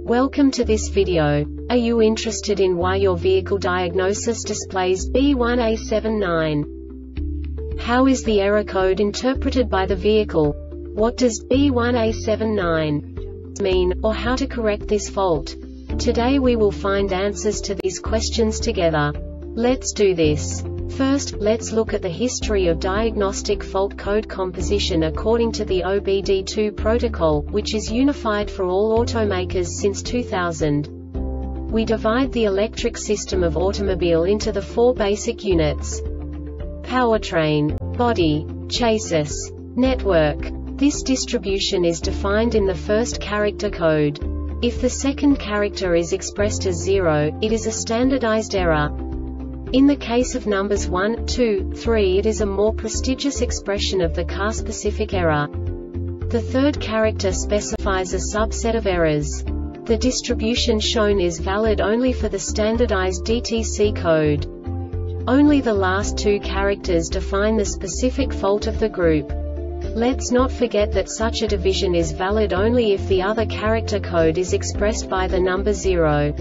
Welcome to this video. Are you interested in why your vehicle diagnosis displays B1A79? How is the error code interpreted by the vehicle? What does B1A79 mean, or how to correct this fault? Today we will find answers to these questions together. Let's do this. First, let's look at the history of diagnostic fault code composition according to the OBD2 protocol, which is unified for all automakers since 2000. We divide the electric system of automobile into the four basic units: powertrain, body, chassis, network. This distribution is defined in the first character code. If the second character is expressed as 0, it is a standardized error. In the case of numbers 1, 2, 3, it is a more prestigious expression of the car-specific error. The third character specifies a subset of errors. The distribution shown is valid only for the standardized DTC code. Only the last two characters define the specific fault of the group. Let's not forget that such a division is valid only if the other character code is expressed by the number 0.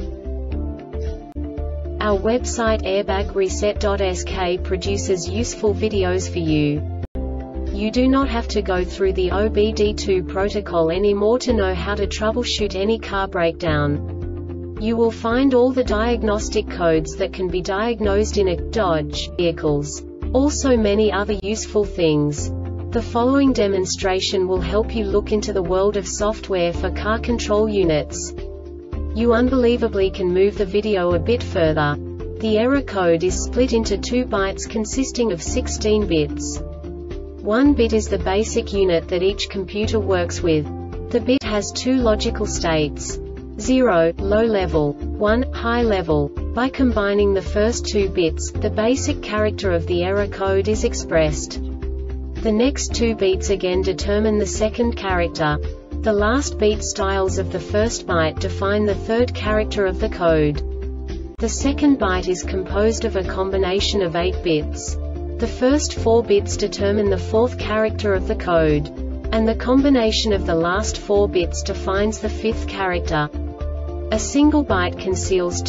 Our website airbagreset.sk produces useful videos for you. You do not have to go through the OBD2 protocol anymore to know how to troubleshoot any car breakdown. You will find all the diagnostic codes that can be diagnosed in a Dodge vehicles. Also many other useful things. The following demonstration will help you look into the world of software for car control units. You unbelievably can move the video a bit further. The error code is split into 2 bytes consisting of 16 bits. 1 bit is the basic unit that each computer works with. The bit has 2 logical states: 0, low level, 1, high level. By combining the first 2 bits, the basic character of the error code is expressed. The next 2 beats again determine the second character. The last beat styles of the first byte define the third character of the code. The second byte is composed of a combination of 8 bits. The first 4 bits determine the fourth character of the code. And the combination of the last 4 bits defines the fifth character. A single byte conceals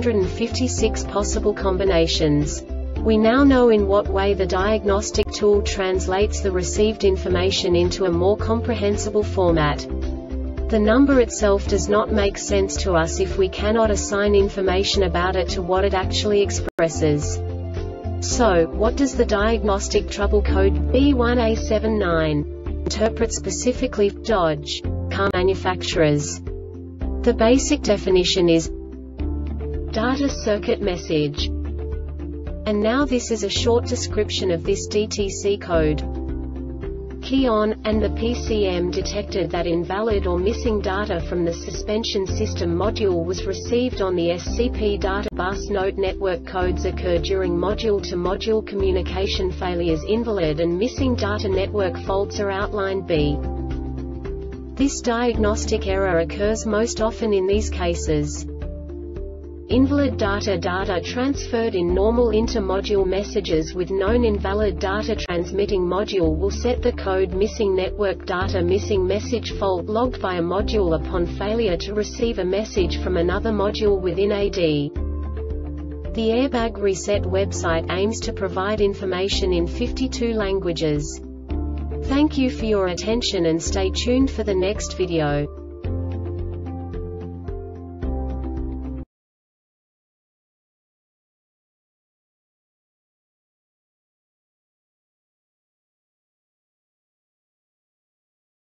256 possible combinations. We now know in what way the diagnostic tool translates the received information into a more comprehensible format. The number itself does not make sense to us if we cannot assign information about it to what it actually expresses. So, what does the diagnostic trouble code B1A79 interpret specifically for Dodge car manufacturers? The basic definition is data circuit message. And now this is a short description of this DTC code. Key on, and the PCM detected that invalid or missing data from the suspension system module was received on the SCP data bus. Note: network codes occur during module-to-module communication failures. Invalid and missing data network faults are outlined B. This diagnostic error occurs most often in these cases: invalid data transferred in normal inter-module messages with known invalid data. Transmitting module will set the code missing network data. Missing message fault logged by a module upon failure to receive a message from another module within AD. The Airbag Reset website aims to provide information in 52 languages. Thank you for your attention and stay tuned for the next video.